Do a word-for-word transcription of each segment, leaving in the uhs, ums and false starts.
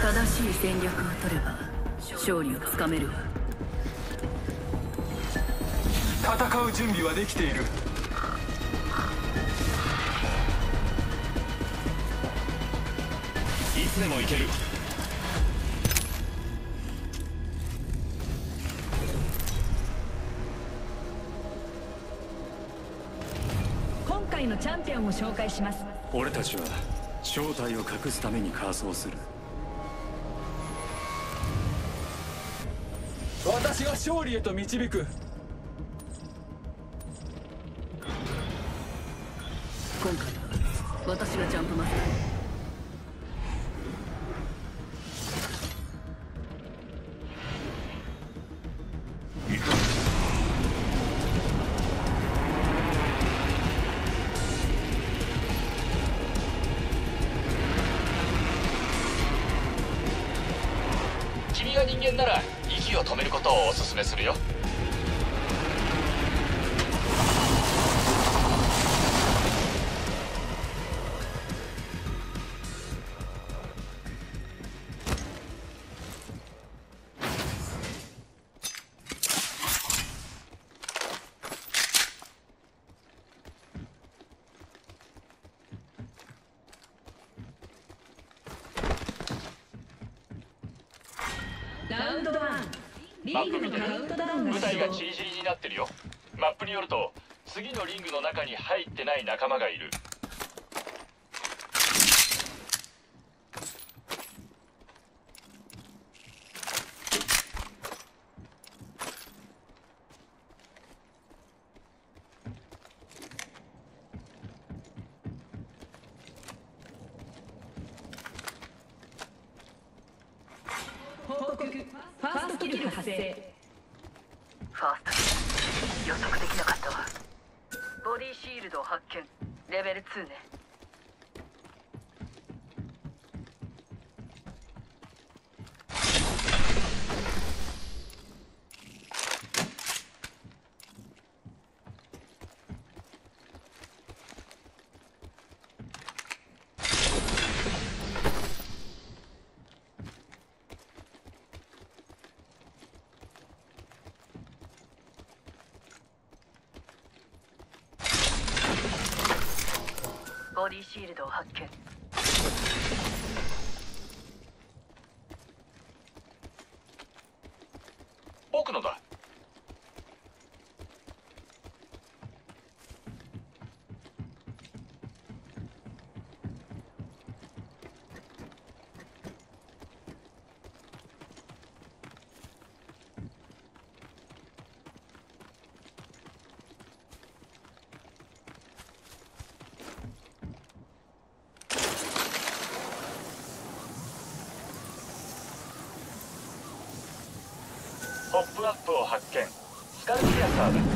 正しい戦略を取れば勝利をつかめるわ。 戦う準備はできている。 いつでも行ける。 今回のチャンピオンを紹介します。 俺たちは正体を隠すために仮装する。 私が勝利へと導く。 今回は私がジャンプマスター。 君が人間なら息を止めることをお勧めするよ。 ラウンドワン。リマップングの見てる。 カウントダウンが舞台始動。 がチリチリになってるよ。マップによると次のリングの中に入ってない仲間がいる。 報告。ファーストキル発生。 ファースト予測できなかったわ。ボディシールド発見。レベルツーね。ボディシールドを発見。 僕のだ。ポップアップを発見。スカルピアサーだ。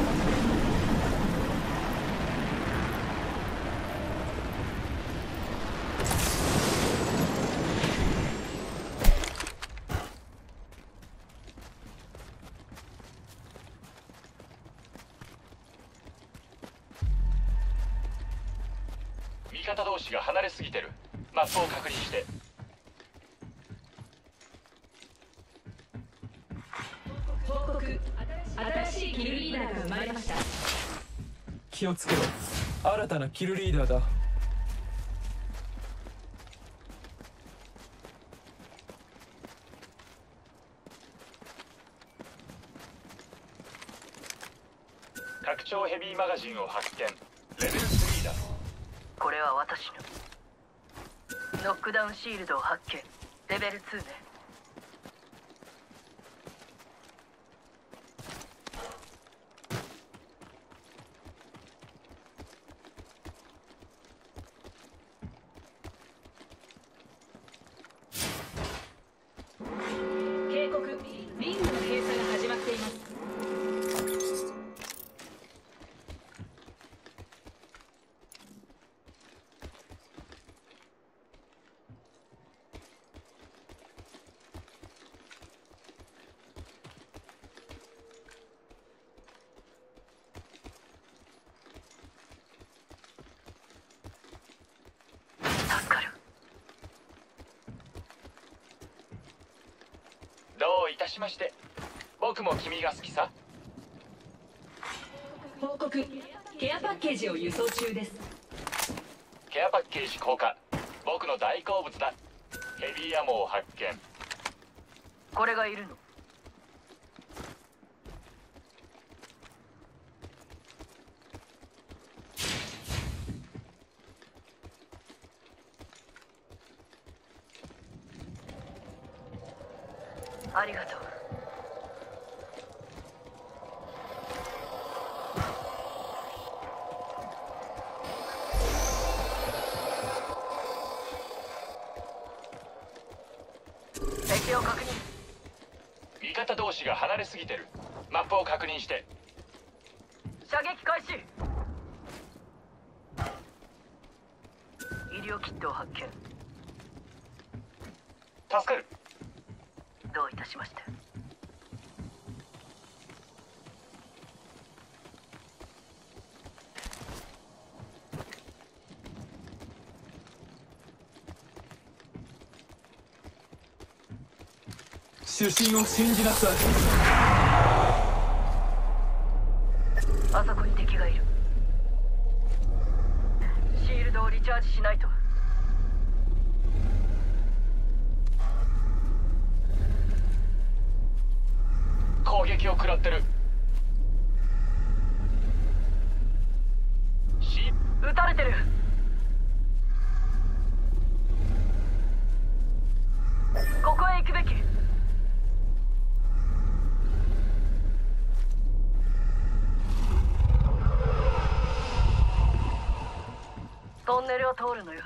味方同士が離れすぎてる。マップを確認して。 報告。新しいキルリーダーが生まれました。 気をつけろ。新たなキルリーダーだ。 拡張ヘビーマガジンを発見。レベルスリーだ。 これは私のノックダウンシールドを発見。レベルツーね。 警告。リングの閉鎖が始まっています。 いしまして。僕も君が好きさ。 報告。ケアパッケージを輸送中です。 ケアパッケージ降下。僕の大好物だ。ヘビーアモを発見。 これがいるの？ありがとう。敵を確認。 味方同士が離れすぎてる。マップを確認して。 射撃開始。医療キットを発見。 助かる。 どういたしまして。 主審を信じなさい。 あそこに敵がいる。シールドをリチャージしないと。 攻撃を食らってる。し撃たれてる。ここへ行くべき。トンネルを通るのよ。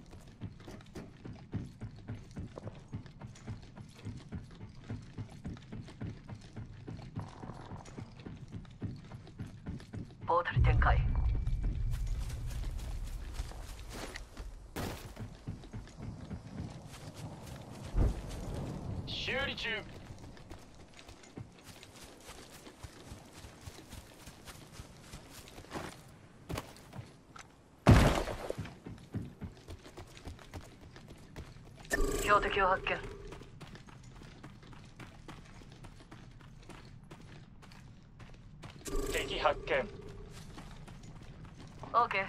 ポータル展開。 修理中。 標的を発見。 敵発見。 オーケー。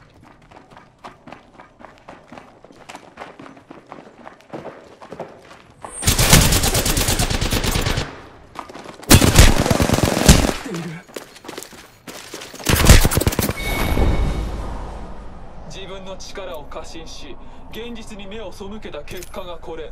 自分の力を過信し現実に目を背けた結果がこれ。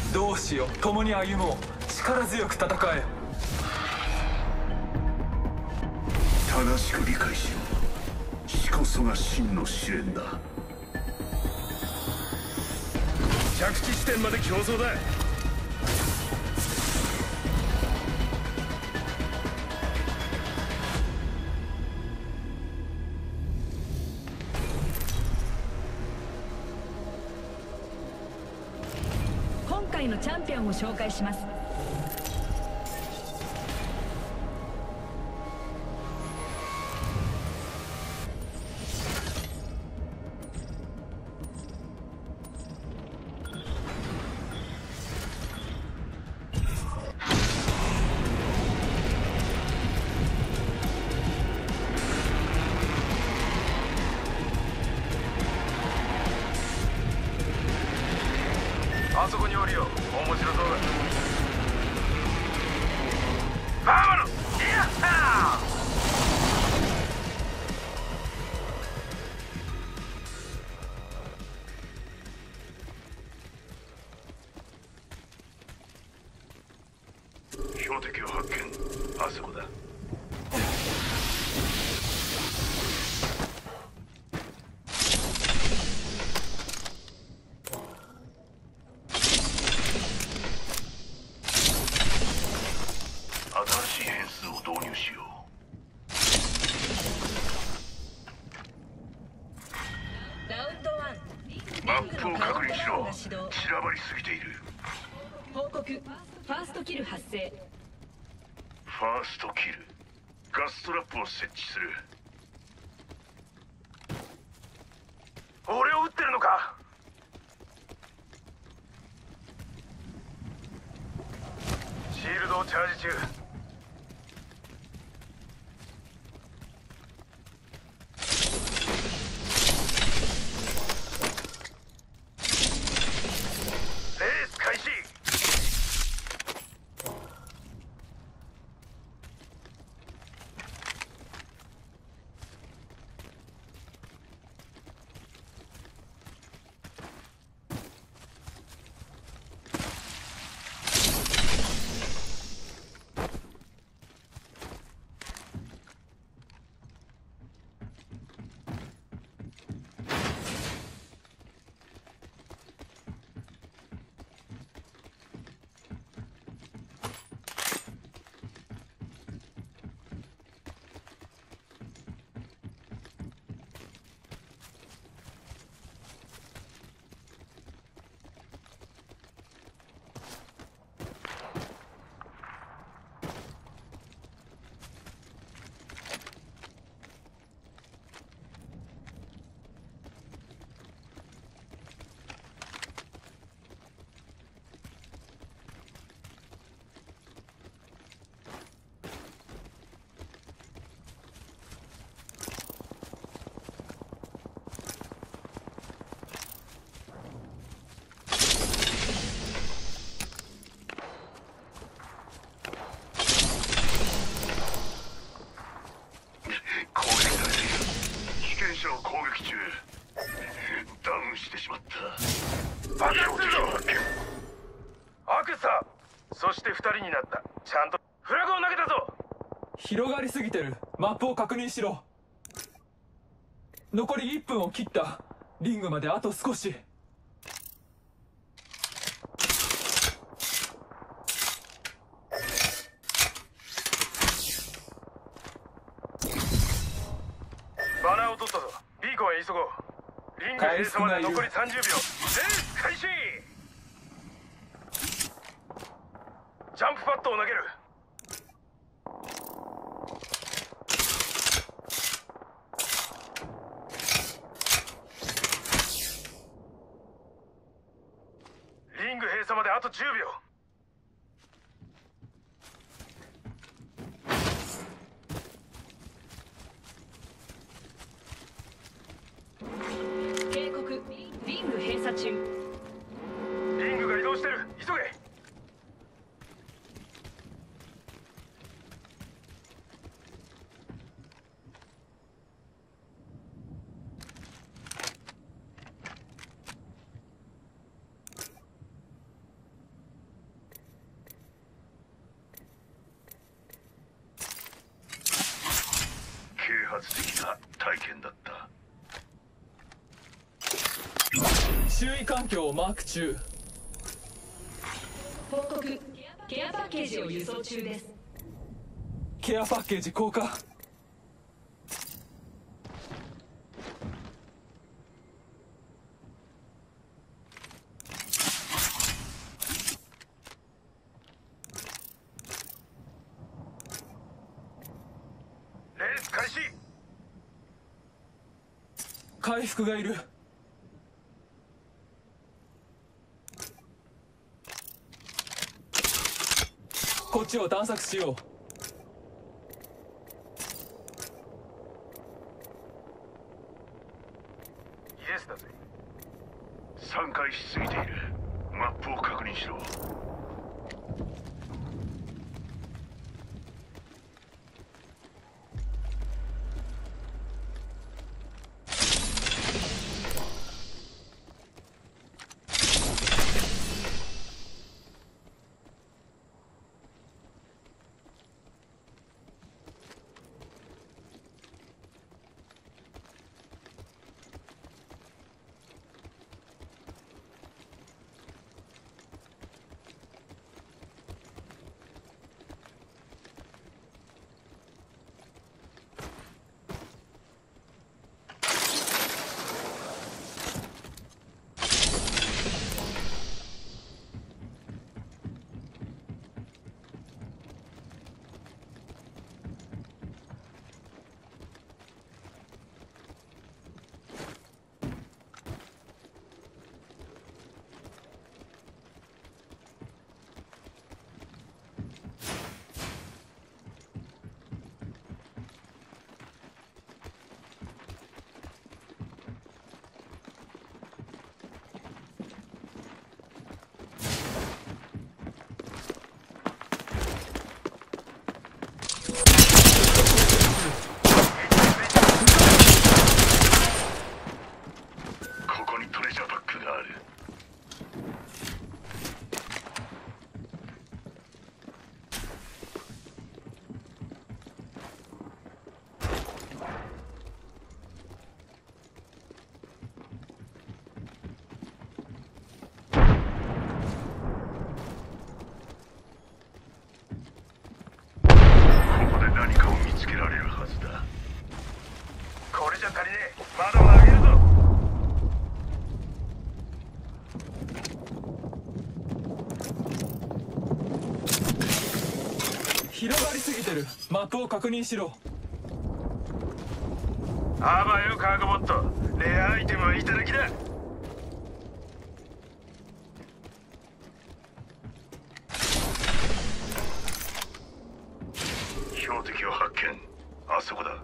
どうしよう、共に歩もう。力強く戦え。 正しく理解しろ。死こそが真の試練だ。 着地地点まで競争だ。 今回のチャンピオンを紹介します。 あそこにおるよ。面白そうだ。バーマノ、やったー。標的を発見。あそこだ。新しい変数を導入しよラウンドワン。 う。マップを確認しろ。散らばりすぎている。 報告。ファーストキル発生。 ファーストキル。ガストラップを設置する。 俺を撃ってるのか。シールドをチャージ中。レース開始。 攻撃中。ダウンしてしまった。 爆発するぞ。アクサ。そしてふたりになった。ちゃんとフラグを投げたぞ。 広がりすぎてる。マップを確認しろ。残りいっぷんを切った。リングまであと少し。 バナーを取ったぞ。ビーコンへ急ごう。リング閉鎖まで残りさんじゅうびょう。レース開始。ジャンプパッドを投げる。リング閉鎖まであとじゅうびょう。 警告。リング閉鎖中。 リングが移動してる。急げ。 周囲環境をマーク中。 報告。ケアパッケージを輸送中です。 ケアパッケージ降下。 レース開始。 回復がいる。こっちを探索しよう。 イエスだぜ。 散開しすぎている。マップを確認しろ。 広がりすぎてる。マップを確認しろ。 あばよカーゴボット。レアアイテムはいただきだ。 標的を発見。あそこだ。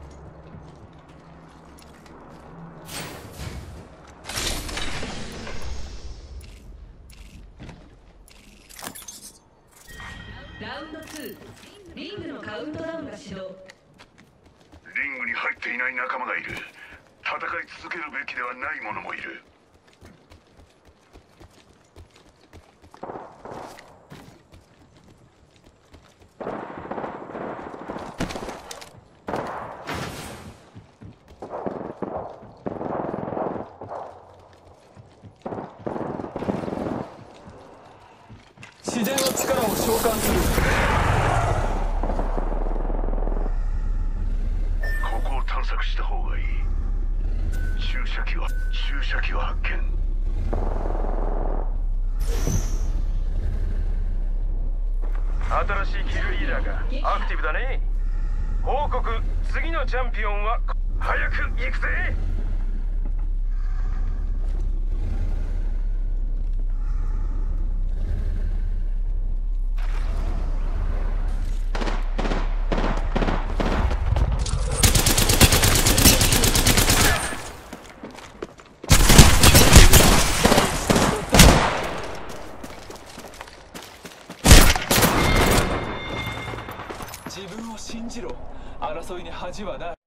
ラウンドツー、リングのカウントダウンが始動。 リングに入っていない仲間がいる。戦い続けるべきではない者もいる。 自然の力を召喚する。 ここを探索した方がいい。注射器は注射器を発見。 新しいキルリーダーがアクティブだね。報告。次のチャンピオンは早く行くぜ。 自分を信じろ。争いに恥はない。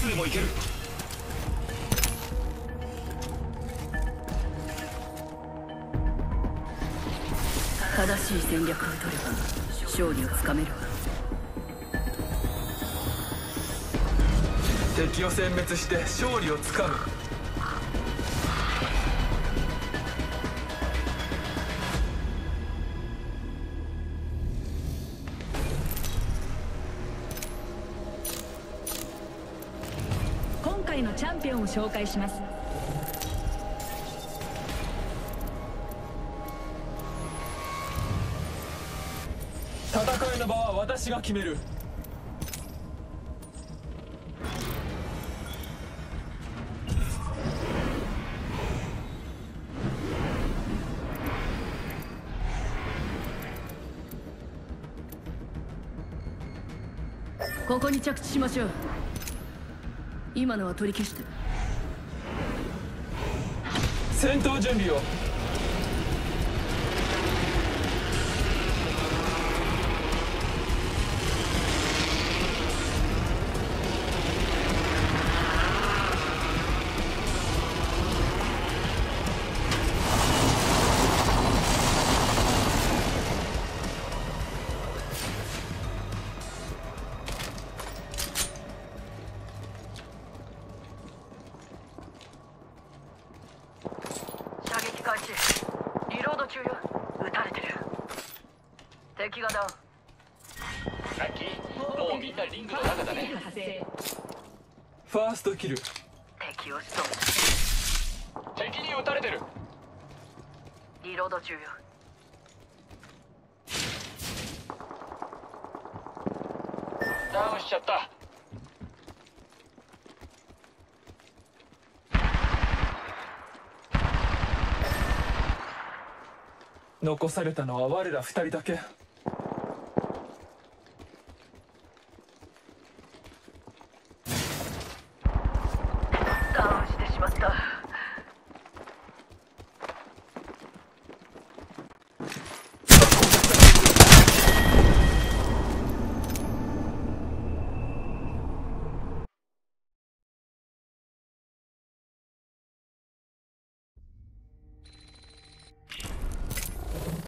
つでもいける。 正しい戦略を取れば勝利をつかめるわ。 敵を殲滅して勝利をつかむ。 今回のチャンピオンを紹介します。 戦いの場は私が決める。 ここに着地しましょう。今のは取り消して。 戦闘準備を。 射撃開始。リロード中よ。撃たれてる。敵がダウン。 ラッキー、もうみんなリングの中だね。 発生。 ファーストキル。 敵を仕留め敵に撃たれてる。 た。リロード中よ。 ダウンしちゃった。 残されたのは我ら二人だけ。 ダウンしてしまった。